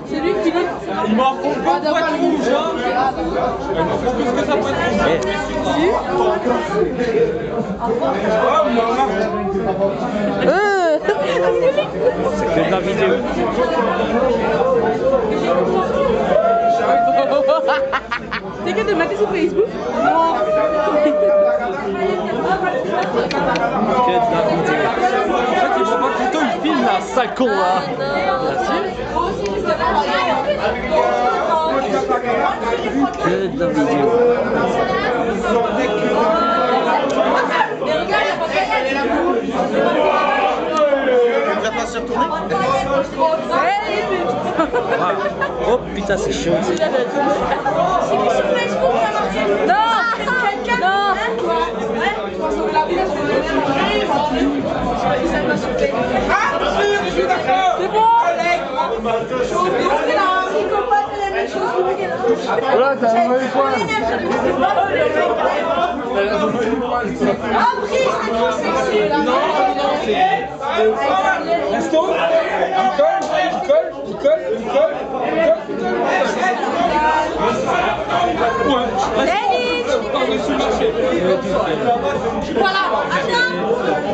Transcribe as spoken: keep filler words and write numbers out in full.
C'est lui, Philippe. Il m'en faut pas pour être rouge, hein. Il m'en faut plus que ça pour être rouge. Euh. C'est que de la vidéo. C'est que de mater sur Facebook? Non. Que de la vidéo. En fait, il voit pas que toi, il filme là, sale con là. Bien sûr. Que de la vidéo. Oh putain, c'est chaud. Non. Non. C'est bon. Voilà, t'as un mauvais point. Ah, pris, c'est trop sexy. Non, non, c'est... Gaston, il colle, il colle, il colle, il colle, il colle, Ouais, Élise. par-dessus le marché. Voilà, attends.